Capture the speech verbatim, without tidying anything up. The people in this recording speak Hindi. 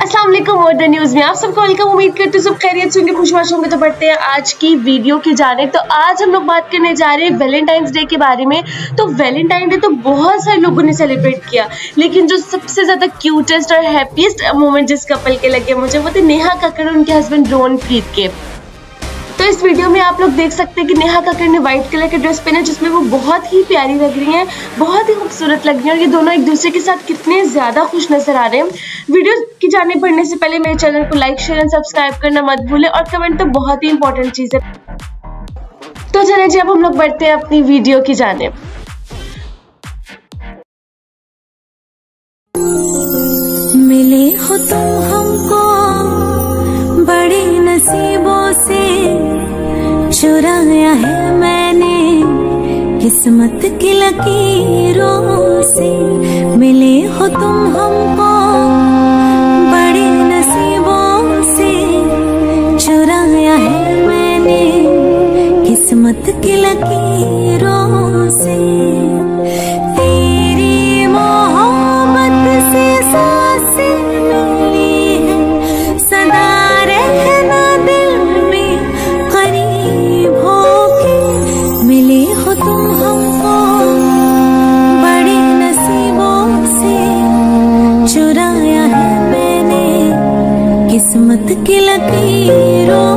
अस्सलाम वालेकुम और द न्यूज़ में आप सबको वेलकम। उम्मीद करती हूँ सब खैरियत से होंगे, खुशबाश होंगे। तो बढ़ते हैं आज की वीडियो की जानिब। तो आज हम लोग बात करने जा रहे हैं वैलेंटाइंस डे के बारे में। तो वैलेंटाइन डे तो बहुत सारे लोगों ने सेलिब्रेट किया, लेकिन जो सबसे ज़्यादा क्यूटेस्ट और हैप्पीएस्ट मोमेंट जिस कपल के लगे मुझे वो थे नेहा कक्कड़ और उनके हस्बैंड रोहनप्रीत के। तो इस वीडियो में आप लोग देख सकते हैं कि नेहा कक्कड़ ने व्हाइट कलर के ड्रेस पहने जिसमें वो बहुत ही प्यारी लग रही हैं, बहुत ही खूबसूरत लग रही हैं और ये दोनों एक दूसरे के साथ कितने ज़्यादा खुश नजर आ रहे हैं। वीडियो की जाने बढ़ने से पहले मेरे चैनल को लाइक शेयर एंड सब्सक्राइब करना मत भूलें और कमेंट तो बहुत ही इंपॉर्टेंट चीज़ है। तो चलिए जी अब हम लोग बढ़ते हैं अपनी वीडियो की जानिब। मिले हो तुम हमको बड़े नसीबों से, चुराया है मैंने किस्मत की लकीरों से। मिले हो तुम हमको बड़े नसीबों से, चुराया है मैंने किस्मत की लकीरों से। तेरी मोहब्बत से सांसें मिली है, सदा रहना दिल में करीब होके। मिले हो तुम हमको बड़े नसीबों से, चुराया है मैंने किस्मत की लकीरों